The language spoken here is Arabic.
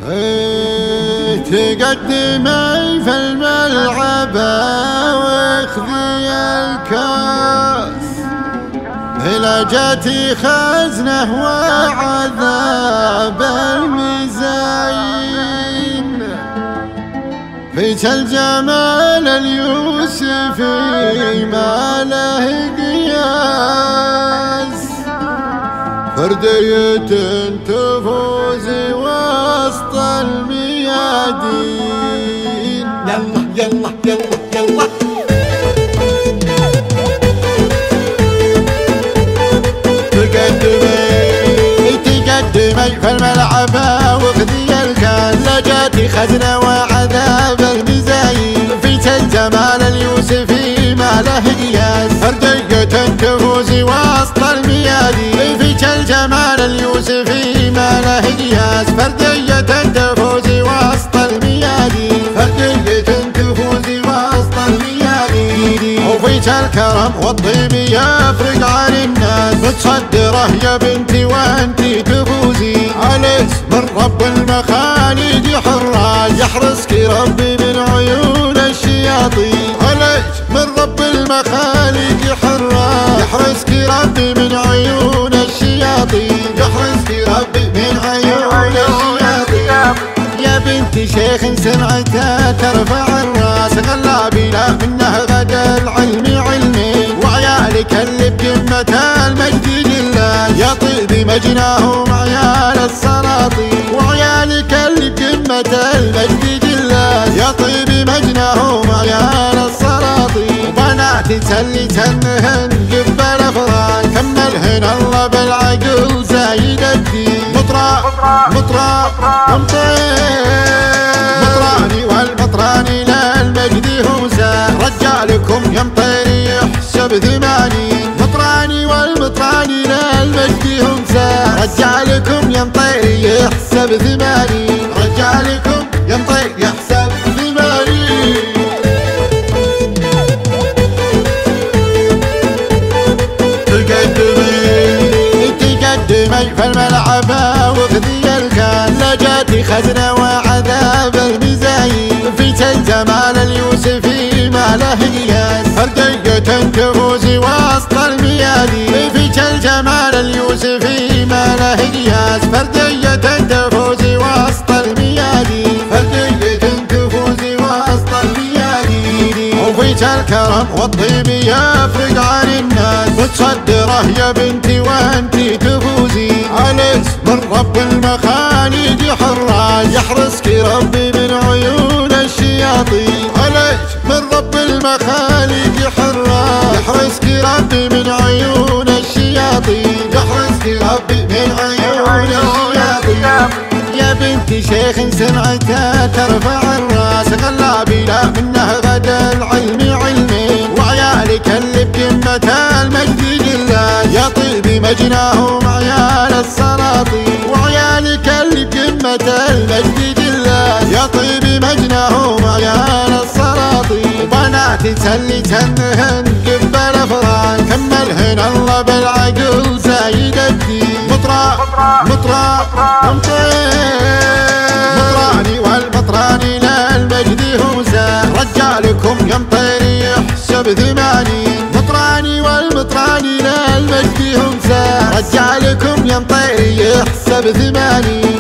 تقدمي في الملعب واخذي الكاس، علاجاتي خزنه وعذاب المزاين، فيك الجمال اليوسفي ما له قياس، فردية تفوز وسط الميادين. يلا يلا يلا يلا تقدمي في الملعب واخذي الكاس، لجاتي خزنة وعذاب المزاين، فيك الجمال اليوسفي ما له قياس، فردية تفوزي وسط الميادين، فيك الجمال اليوسفي ما له قياس، فردية تفوزي وسط الميادين، فردية تفوزي وسط الميادين، وفيك الكرم والطيب يفرق عن الناس، متصدرة يا بنتي وانتي تفوزي، عليك من رب المخالق حراس، يحرسك ربي من عيون الشياطين، عليك من رب المخالق حراس، يحرسك ربي من عيون الشياطين، يحرسك ربي من عيون الشياطين. يا بنت شيخ سمعته ترفع الراس، غلابي لا منه غدا العلم علمي، وعيالك اللي بقمة المجد جلال، يا طيبي مجناهم عيال السلاطين، وعيالك اللي بقمة المجد جلال، يا طيبي مجناهم عيال السلاطين، وبنات تسلي تنهن قبل افراد، كملهن الله بالعقل زايد الدين، مطرى مطراني والمطراني للمجد همسة، رجالكم يا مطيري يحسب 80، مطراني والمطراني للمجد همسة، رجالكم يا مطيري يحسب 80، رجالكم يا مطيري يحسب 80. تقدمي في الملعب واخذي الكاس، لجاتي خزنة وعذاب المزاين، فيك الجمال اليوسفي ما له قياس، فردية تفوزي وسط الميادين، فيك الجمال اليوسفي ما له قياس، فردية تفوزي وسط الميادين، فردية تفوزي وسط الميادين، وفيك الكرم والطيب يفرق عن الناس، متصدرة يا بنتي وانتي تفوزي، عليك من رب المخالق حراس، يحرسك ربي من عيون الشياطين، عليك من رب المخالق حراس، يحرسك ربي من عيون الشياطين، يحرسك ربي من عيون الشياطين. يا بنتي شيخ سمعته ترفع الراس، غلابي لا منه غدا العلم علمي، وعيالك اللي بقمة المجد جلال، يا طيبي مجناهم عيال السلاطين، وعيالك اللي بقمة المجد جلال، يا طيبي مجناهم عيال السلاطين، وبنات تسلي تنهن قبل افراد، كملهن الله بالعقل زايد الدين، مطراني والمطراني للمجد همسة، رجالكم يا مطيري يحسب 80، مطراني والمطراني للمجد همسة، رجالكم يا مطيري يحسب 80.